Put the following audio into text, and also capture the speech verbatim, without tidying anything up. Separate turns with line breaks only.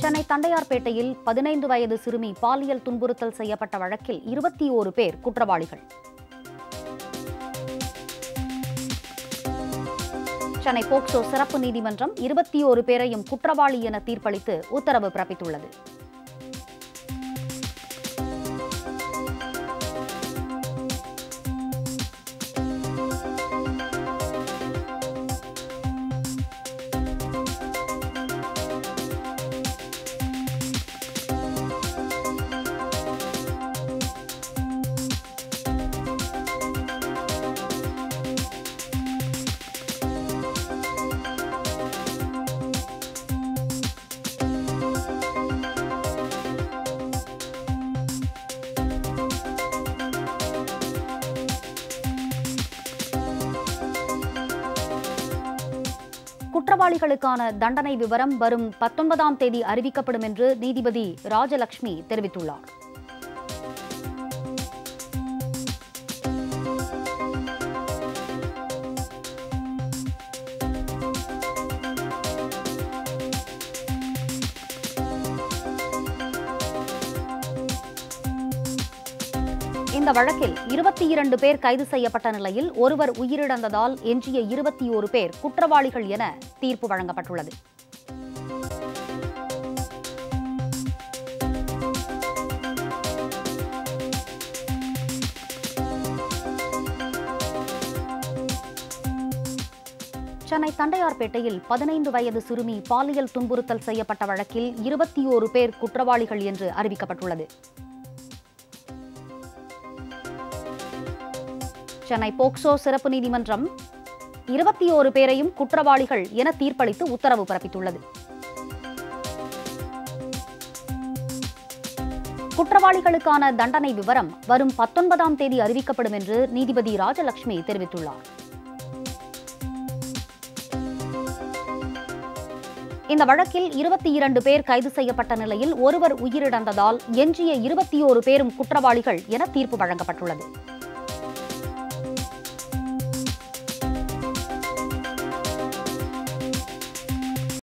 சென்னை தண்டையார்பேட்டையில் பதினைந்து வயது சிறுமி பாலியல் துன்புறுத்தல் செய்யப்பட்ட வழக்கில் இருபத்தி ஓரு பேர் குற்றவாளிகள். சென்னை போக்சோ சிறப்பு நீதிமன்றம் இருபத்தி ஓரு பேரையும் குற்றவாளி என தீர்ப்பளித்து உத்தரவு பிறப்பித்துள்ளது. குற்றவாளிகளுக்கான தண்டனை விவரம் வரும் பத்தொன்பதாம் தேதி அறிவிக்கப்படும் என்று நீதிபதி ராஜலட்சுமி தெரிவித்துள்ளார். இந்த வழக்கில் இருபத்தி இரண்டு பேர் கைது செய்யப்பட்ட நிலையில் ஒருவர் உயிரிழந்ததால் எஞ்சிய இருபத்தி ஓரு பேர் குற்றவாளிகள் என தீர்ப்பு வழங்கப்பட்டுள்ளது. சென்னை தண்டையார்பேட்டையில் பதினைந்து வயது சிறுமி பாலியல் துன்புறுத்தல் செய்யப்பட்ட வழக்கில் இருபத்தி ஓரு பேர் குற்றவாளிகள் என்று அறிவிக்கப்பட்டுள்ளது. சென்னை போக்சோ சிறப்பு நீதிமன்றம் இருபத்தி ஓரு பேரையும் குற்றவாளிகள் என தீர்ப்பளித்து உத்தரவு பிறப்பித்துள்ளது. குற்றவாளிகளுக்கான தண்டனை விவரம் வரும் பத்தொன்பதாம் தேதி அறிவிக்கப்படும் என்று நீதிபதி ராஜலட்சுமி தெரிவித்துள்ளார். இந்த வழக்கில் இருபத்தி இரண்டு பேர் கைது செய்யப்பட்ட நிலையில் ஒருவர் உயிரிழந்ததால் எஞ்சிய இருபத்தி ஓரு பேரும் குற்றவாளிகள் என தீர்ப்பு வழங்கப்பட்டுள்ளது.